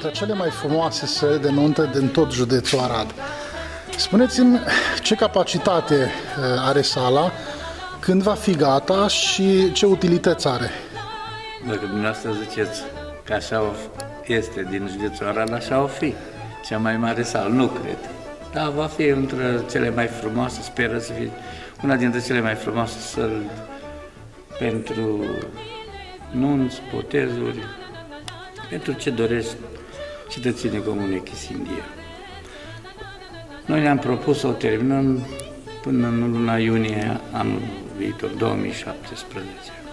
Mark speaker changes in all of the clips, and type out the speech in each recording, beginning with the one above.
Speaker 1: dintre cele mai frumoase săli de nuntă din tot județul Arad. Spuneți-mi ce capacitate are sala, când va fi gata și ce utilități are?
Speaker 2: Dacă dumneavoastră ziceți că așa este din județul Arad, așa o fi. Cea mai mare sală, nu cred. Dar va fi între cele mai frumoase, speră să fie una dintre cele mai frumoase săli pentru nunți, botezuri, pentru ce doresc cetățenii Comunei Chisindia. Noi ne-am propus să o terminăm până în luna iunie anul viitor, 2017.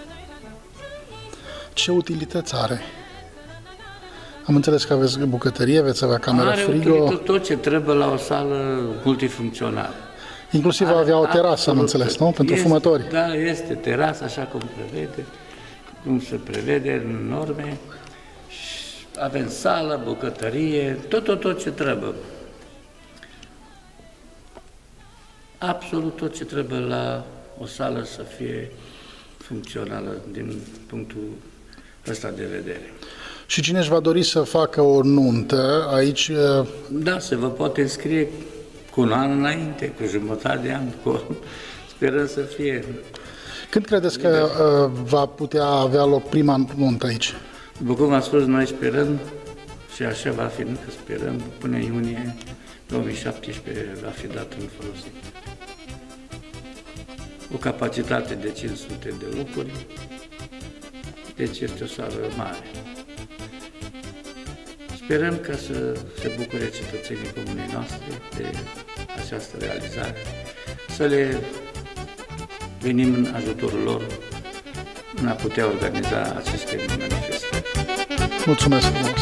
Speaker 1: Ce utilități are? Am înțeles că aveți bucătărie, veți avea cameră frigo.
Speaker 2: Are tot ce trebuie la o sală multifuncțională.
Speaker 1: Inclusiv va avea o terasă, am înțeles, nu? Pentru fumători.
Speaker 2: Da, este terasă, așa cum se prevede în norme. Avem sală, bucătărie, tot ce trebuie. Absolut tot ce trebuie la o sală să fie funcțională din punctul ăsta de vedere.
Speaker 1: Și cine își va dori să facă o nuntă aici?
Speaker 2: Da, se vă poate înscrie cu un an înainte, cu jumătate de an, sperăm să fie.
Speaker 1: Când credeți că va putea avea loc prima nuntă aici?
Speaker 2: După cum am spus, noi sperăm, și așa va fi, că sperăm, până în iunie 2017 va fi dat în folosit. O capacitate de 500 de locuri, deci este o sală mare. Sperăm ca să se bucure cetățenii comunei noastre de această realizare, să le venim în ajutorul lor în a putea organiza aceste manifestări.
Speaker 1: Mulțumesc frumos!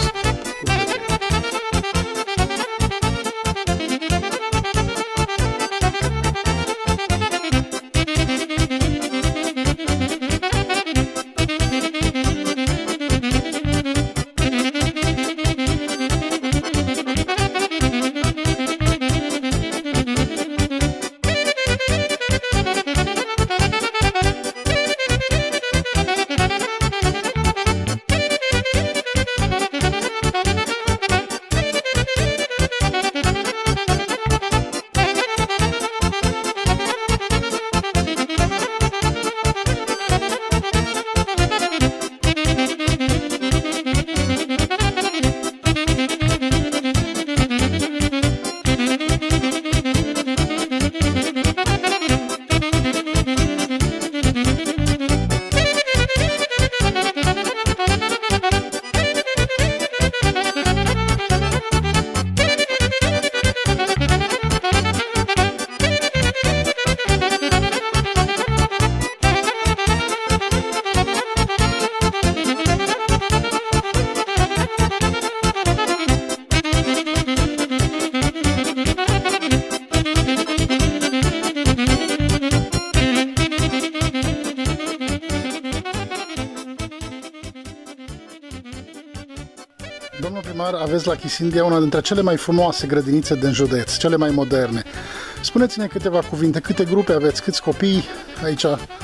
Speaker 1: Domnul primar, aveți la Chisindia una dintre cele mai frumoase grădinițe din județ, cele mai moderne. Spuneți-ne câteva cuvinte, câte grupe aveți, câți copii aici?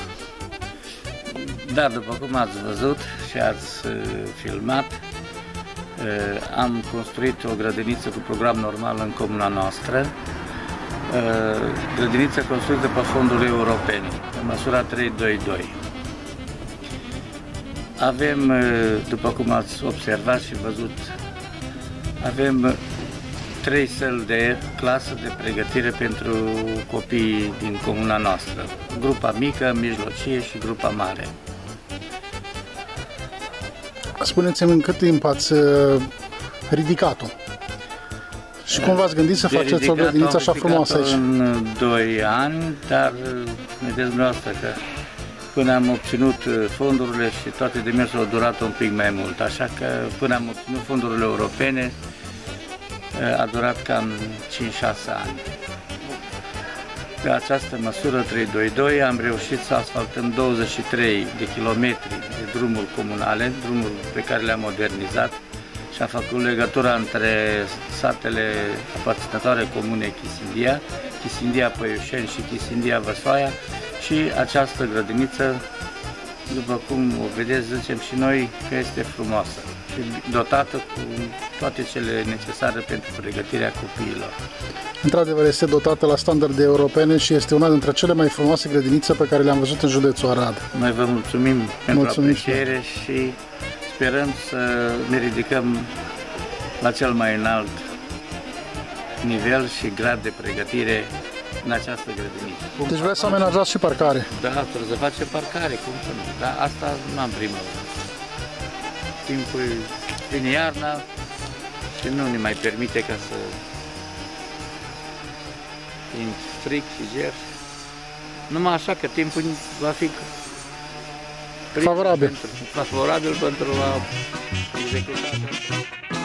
Speaker 2: Da, după cum ați văzut și ați filmat, am construit o grădiniță cu program normal în comuna noastră, grădiniță construită pe fonduri europene, în măsura 322. Avem, după cum ați observat și văzut, avem 3 săli de clasă de pregătire pentru copiii din comuna noastră. Grupa mică, mijlocie și grupa mare.
Speaker 1: Spuneți-mi în cât timp ați ridicat-o? Și cum v-ați gândit să faceți o grădiniță așa frumoasă aici?
Speaker 2: În 2 ani, dar vedeți dumneavoastră că până am obținut fondurile și toate demersurile au durat un pic mai mult, așa că până am obținut fondurile europene a durat cam 5-6 ani. Pe această măsură 322 am reușit să asfaltăm 23 de kilometri de drumuri comunale, drumuri pe care le-am modernizat și am făcut legătura între satele aparținătoare comunei Chisindia, Chisindia Păiușeni și Chisindia Văsoaia, și această grădiniță după cum o vedeți, zicem și noi că este frumoasă și dotată cu toate cele necesare pentru pregătirea copiilor.
Speaker 1: Într-adevăr, este dotată la standarde europene și este una dintre cele mai frumoase grădinițe pe care le-am văzut în județul Arad.
Speaker 2: Noi vă mulțumim pentru apreciere și sperăm să ne ridicăm la cel mai înalt nivel și grad de pregătire în această grădiniță.
Speaker 1: Deci vreți să amenajați și parcare?
Speaker 2: Da, trebuie să facem parcare, cum să nu. Dar asta nu am primăvară. Timpul vine iarna și nu ne mai permite ca să fiind fric și ger. Numai așa că timpul va fi favorabil pentru a executa aceasta.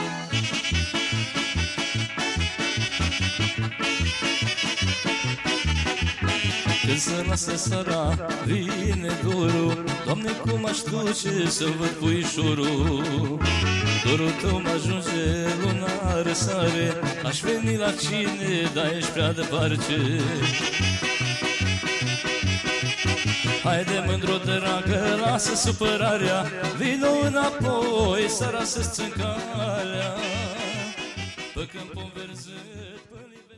Speaker 3: Când se lasă săra, vine dorul, Doamne, cum aș duce să-l văd puișorul. Dorul tău m-ajunge, luna răsare, aș veni la cine, dar ești prea departe. Haide, mândru dragă, lasă supărarea, vino înapoi, săra să-ți țin calea, pe câmpul verzet, pe